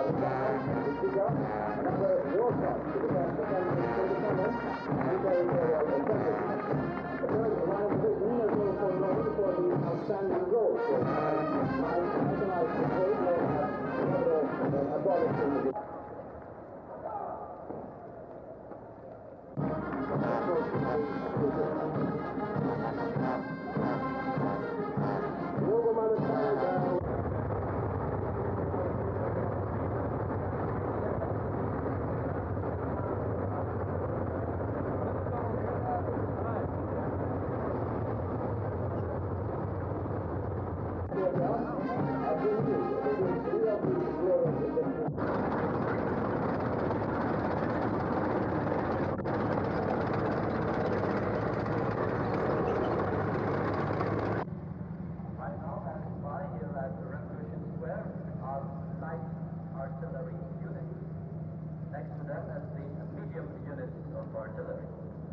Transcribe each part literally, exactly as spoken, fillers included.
outstanding role for my organized trade or abolishing. Artillery units. Next to them is the medium units of artillery.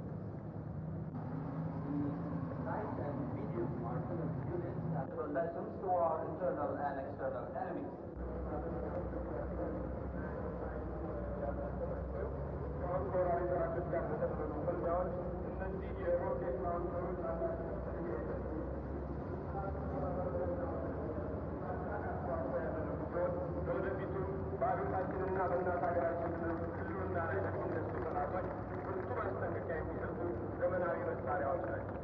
The light and medium artillery units have lessons to our internal and external enemies. ባሉታችንና በእናት ሀገራችን ክልሉና ላይ ለሚነሱ ጠላቶች ፍጹም አስጠንቅቂያ የሚሰጡ ዘመናዊ መሳሪያዎች ናቸው።